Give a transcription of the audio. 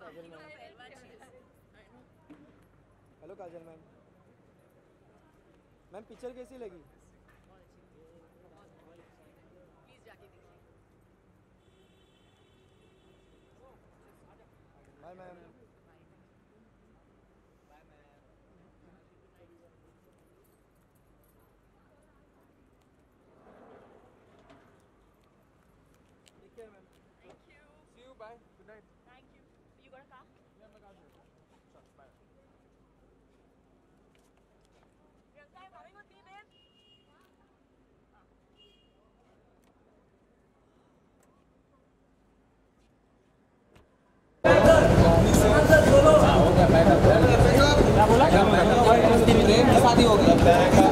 काजल ma'am. Hello Kajal ma'am. Ma'am picture कैसी लगी? Please जाके देखिए। Bye ma'am. Take care, ma'am. Thank you. See you. Bye. Good night. Thank you. You got a car? Yeah, my car. Sure. Bye. Priyanka, I'm coming with me, babe. शादी हो गई।